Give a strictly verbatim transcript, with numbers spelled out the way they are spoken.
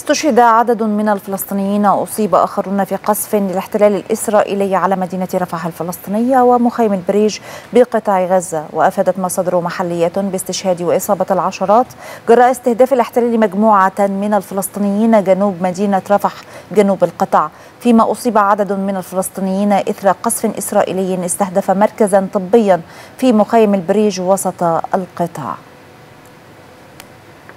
استشهد عدد من الفلسطينيين وأصيب آخرون في قصف للاحتلال الإسرائيلي على مدينة رفح الفلسطينية ومخيم البريج بقطاع غزة. وأفادت مصادر محلية باستشهاد وإصابة العشرات جراء استهداف الاحتلال مجموعة من الفلسطينيين جنوب مدينة رفح جنوب القطاع، فيما أصيب عدد من الفلسطينيين إثر قصف إسرائيلي استهدف مركزا طبيا في مخيم البريج وسط القطاع.